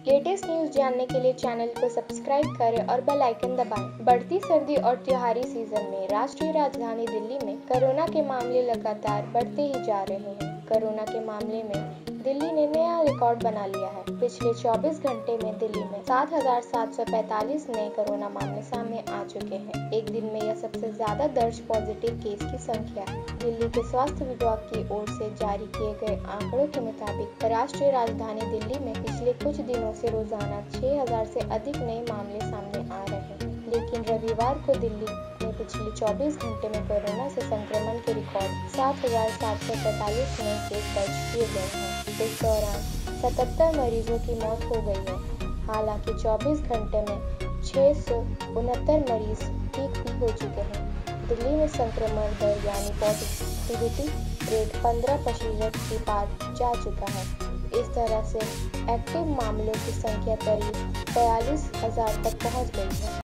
Latest news जानने के लिए चैनल को सब्सक्राइब करें और बेल आइकन दबाएं। बढ़ती सर्दी और त्योहारी सीजन में राष्ट्रीय राजधानी दिल्ली में कोरोना के मामले लगातार बढ़ते ही जा रहे हैं। कोरोना के मामले में दिल्ली ने नया रिकॉर्ड बना लिया है। पिछले 24 घंटे में दिल्ली में 7,745 नए कोरोना मामले सामने आ चुके हैं। एक दिन में यह सबसे ज्यादा दर्ज पॉजिटिव केस की संख्या है। दिल्ली के स्वास्थ्य विभाग की ओर से जारी किए गए आंकड़ों के मुताबिक राष्ट्रीय राजधानी दिल्ली में पिछले कुछ दिनों से रोजाना 6,000 से अधिक नए मामले सामने आ रहे हैं। लेकिन रविवार को दिल्ली में पिछले 24 घंटे में कोरोना से संक्रमण के रिकॉर्ड 7,745 नए केस दर्ज किए गए हैं। इस दौरान 77 मरीजों की मौत हो गई है। हालांकि 24 घंटे में 669 मरीज ठीक भी हो चुके हैं। दिल्ली में संक्रमण दर यानी पॉजिटिविटी रेट 15% के पार जा चुका है। इस तरह से एक्टिव मामलों की संख्या करीब 42,000 तक पहुंच गई है।